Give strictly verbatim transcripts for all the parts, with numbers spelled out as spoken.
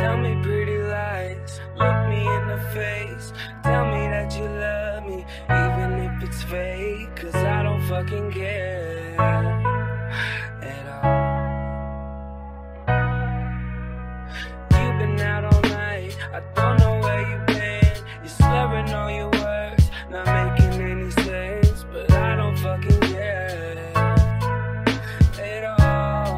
Tell me pretty lies, look me in the face. Tell me that you love me, even if it's fake. Cause I don't fucking care at all. You've been out all night, I don't know where you've been. You're slurring all your words, not making any sense. But I don't fucking care at all.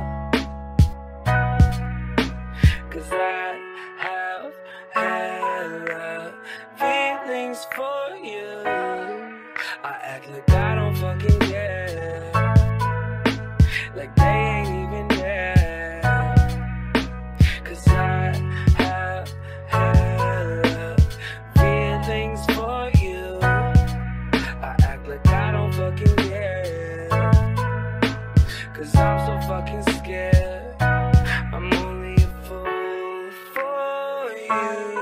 Cause I have hella feelings for you. I act like I don't fucking care, like they ain't even there. Cause I have hella feelings for you. I act like I don't fucking care, cause I'm so fucking scared. I'm only a fool for you.